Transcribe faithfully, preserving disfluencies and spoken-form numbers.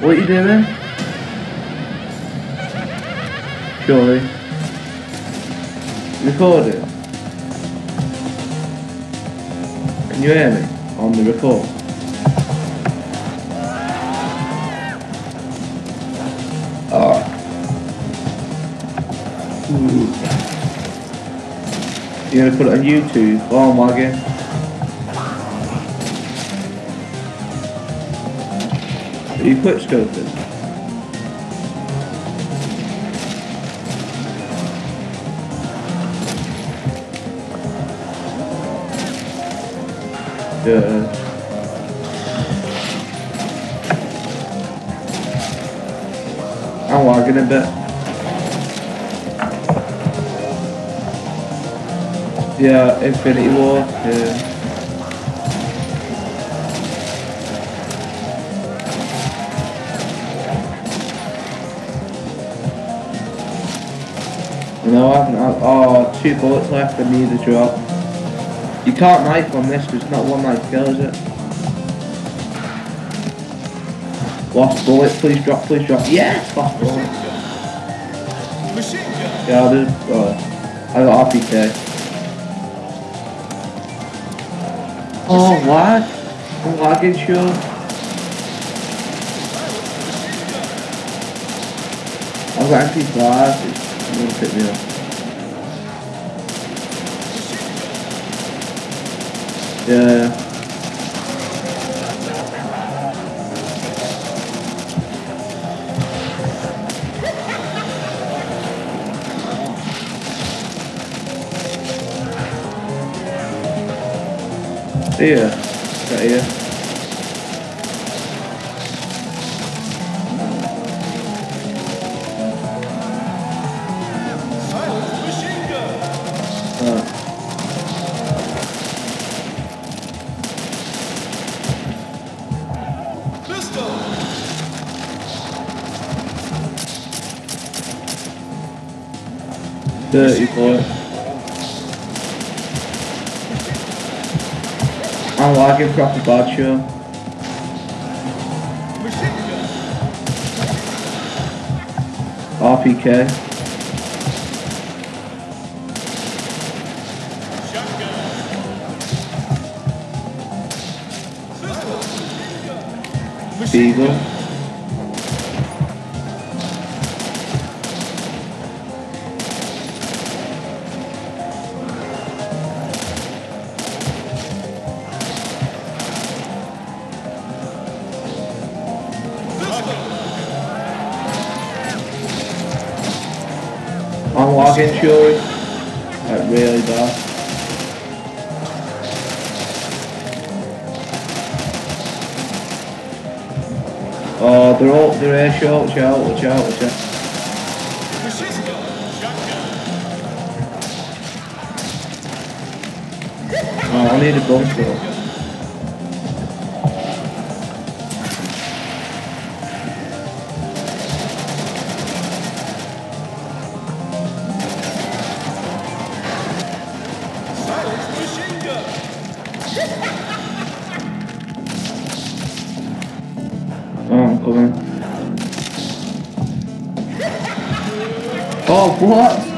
What are you doing? Surely. Recording? Can you hear me on the record? Alright. You're gonna put it on YouTube? Oh my god. Are you quick scoping? Yeah. I'm lagging a bit. Yeah, Infinity War. Yeah. No, I haven't had. Oh, two bullets left. I need a drop. You can't knife on this because it's not one knife kill, is it? Lost bullet, please drop, please drop. Yes, lost bullet. Yeah, there's. Oh, I got R P K. Oh, lag? I'm lagging, sure. I've got empty flash. It's gonna pick me up. Yeah. Here. Right here. Uh. Dirty boy. I'm lagging proper bad, sure. R P K. Beagle. I'm lagging, surely. Like really bad. Oh, they're all they're here, short, watch out, watch out, watch out. Oh, I need a gun for. Oh, I'm coming. Oh, what?